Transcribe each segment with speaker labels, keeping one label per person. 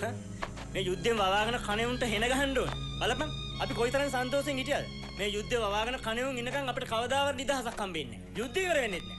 Speaker 1: මේ යුද්ධයෙන් වවාගෙන කණෙවුන්ට හෙන ගහන්න ඕන. බලපන් අපි කොයිතරම් සන්තෝෂෙන් හිටියද? මේ යුද්ධය වවාගෙන කණෙවුන් ඉන්නකම් අපිට කවදාවත් නිදහසක් හම්බෙන්නේ නැහැ. යුද්ධය ඉවර වෙන්නේ නැහැ.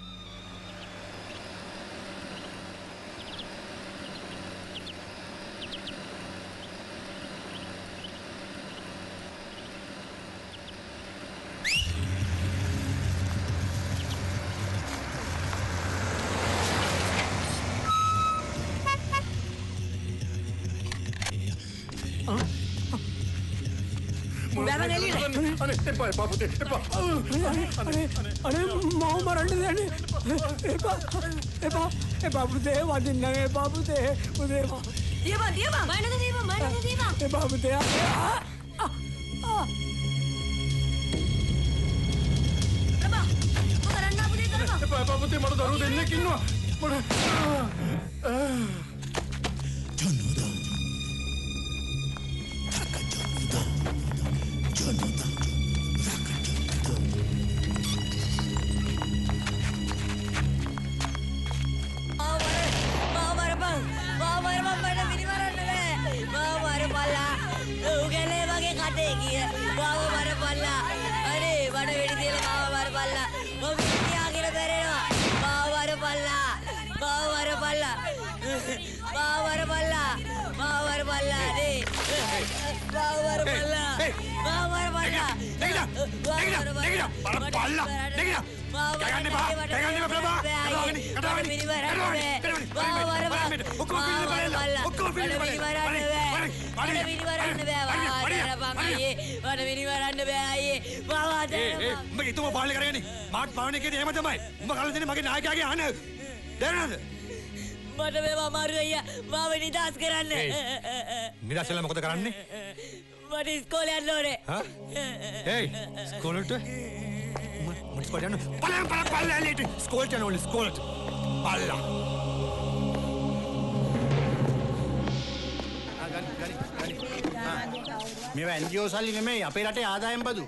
Speaker 2: මේවා NGO සල්ලි නෙමෙයි අපේ රටේ ආදායම් බදු.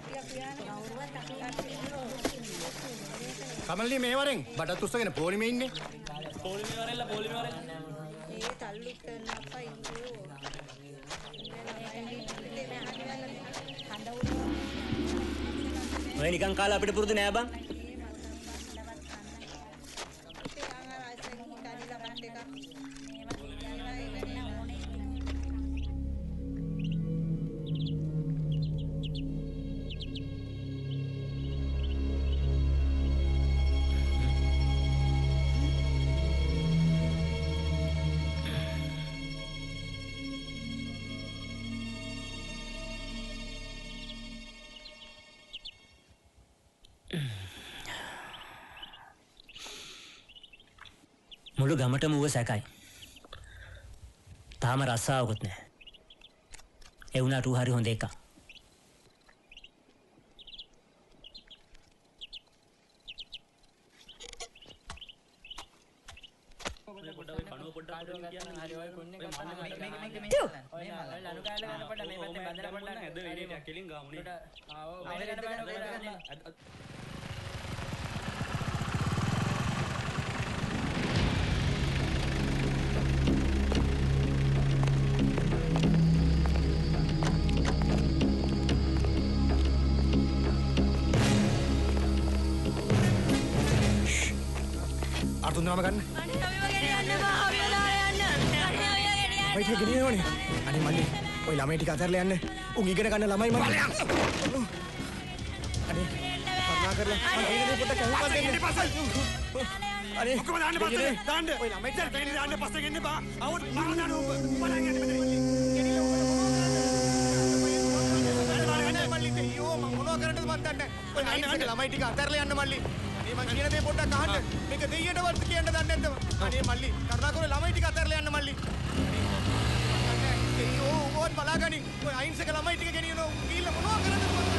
Speaker 2: කමල්ලි මේ වරෙන් බඩත් උස්සගෙන පොලිමේ ඉන්නේ.
Speaker 1: පොලිමේ වරෙල්ලා පොලිමේ වරෙල්ලා.
Speaker 3: ඒ තල්ලු කරන අපා ඉන්නෝ.
Speaker 1: ඔය නිකන් කාලා අපිට පුරුදු නෑ බං. මුළු ගමටම ඌව සැකයි. තාම රස්සාවකුත් නැහැ. ඒ වුණාට ඌ හරි හොඳ එකක්.
Speaker 2: තුන්දරම ගන්න. අනේ ගෙනියන්න. අනේ මල්ලි ඔය ළමයි ටික අතරලා යන්න. උන් ඉගෙන ගන්න ළමයි මල්ලි. අනේ කරුණා කරලා මම ඉන්නේ පොඩ්ඩක් කවුරුත් දෙන්න. අනේ ඔක්කොම දාන්න පස්සේ දාන්න. ඔය ළමයි ටික දාන්න පස්සේ ගෙන්න බා. අවුත් මරන්න බලන්න යන්න මෙතන මල්ලි. මල්ලි දෙයියෝ මම මොනවා කරන්නද මන් දන්නේ. ඔය ළමයි ටික අතරලා යන්න මල්ලි. මම කියන දේ පොඩ්ඩක් අහන්න. මේක දෙයියට වර්ත කියන්න දන්නේ නැද්ද? අනේ මල්ලි කරුණාකරලා ළමයි ටික අතරලා යන්න මල්ලි. දෙයියෝ ඕන් බලාගනි. ඔය අයින්සක ළමයි ටික ගෙනියනවා. කීල්ල මොනවා කරන්නද?